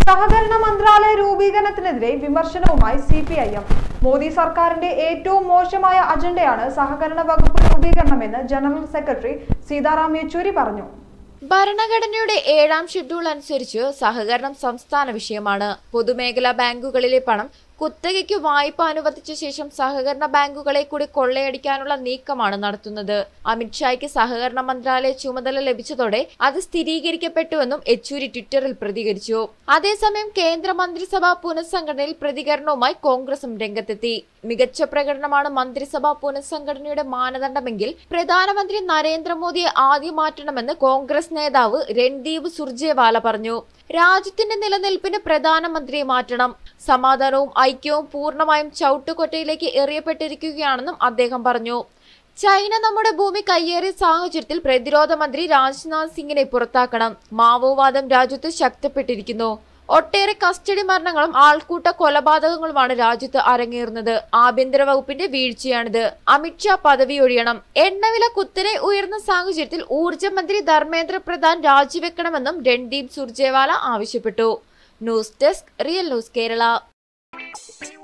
സഹകരണ മന്ത്രാലയ രൂപീകരണത്തിനെതിരെ വിമർശനവുമായി സിപിഐഎം. മോദി സർക്കാരിന്റെ ഏറ്റവും മോശമായ അജണ്ടയാണ് സഹകരണ വകുപ്പ് രൂപീകരണമെന്ന് ജനറൽ സെക്രട്ടറി സീതാറാം യെച്ചൂരി പറഞ്ഞു. ഭരണഘടനയുടെ 7ാം ഷെഡ്യൂൾ അനുസരിച്ച് സഹകരണം സംസ്ഥാന വിഷയമാണ്. പൊതുമേഖലാ ബാങ്കുകളിലെ പണം കുത്തകയ്ക്ക് വായ്പ അനുവദിച്ച ശേഷം സഹകരണ ബാങ്കുകളെ കൂടി കൊള്ളയടിക്കാനുള്ള നീക്കമാണ് നടത്തുന്നത്. അമിത്ഷായ്ക്ക് സഹകരണ മന്ത്രാലയ ചുമതല ലഭിച്ചതോടെ അത് സ്ഥിരീകരിക്കപ്പെട്ടുവെന്നും യെച്ചൂരി ട്വിറ്ററിൽ പ്രതികരിച്ചു. അതേസമയം കേന്ദ്രമന്ത്രിസഭാ പുനഃസംഘടനയിൽ പ്രതികരണവുമായി കോൺഗ്രസും രംഗത്തെത്തി. മികച്ച പ്രകടനമാണ് മന്ത്രിസഭാ പുനഃസംഘടനയുടെ മാനദണ്ഡമെങ്കിൽ പ്രധാനമന്ത്രി നരേന്ദ്രമോദിയെ ആദ്യം മാറ്റണമെന്ന് കോൺഗ്രസ് നേതാവ് രൺദീപ് സുർജേവാല പറഞ്ഞു. രാജ്യത്തിന്റെ നിലനിൽപ്പിന് പ്രധാനമന്ത്രിയെ മാറ്റണം. സമാധാനവും ഐക്യവും പൂർണ്ണമായും ചവിട്ടുകൊറ്റയിലേക്ക് എറിയപ്പെട്ടിരിക്കുകയാണെന്നും അദ്ദേഹം പറഞ്ഞു. ചൈന നമ്മുടെ ഭൂമി കയ്യേറിയ സാഹചര്യത്തിൽ പ്രതിരോധ മന്ത്രി രാജ്നാഥ് സിംഗിനെ പുറത്താക്കണം. മാവോവാദം രാജ്യത്ത് ശക്തിപ്പെട്ടിരിക്കുന്നു. ഒട്ടേറെ കസ്റ്റഡി മരണങ്ങളും ആൾക്കൂട്ട കൊലപാതകങ്ങളുമാണ് രാജ്യത്ത് അരങ്ങേറുന്നത്. ആഭ്യന്തര വകുപ്പിന്റെ വീഴ്ചയാണിത്. അമിത്ഷാ പദവി ഒഴിയണം. എണ്ണവില കുത്തനെ ഉയർന്ന സാഹചര്യത്തിൽ ഊർജ്ജ മന്ത്രി ധർമ്മേന്ദ്ര പ്രധാൻ രാജിവെക്കണമെന്നും രൺദീപ് സുർജേവാല ആവശ്യപ്പെട്ടു. News desk, real news Kerala.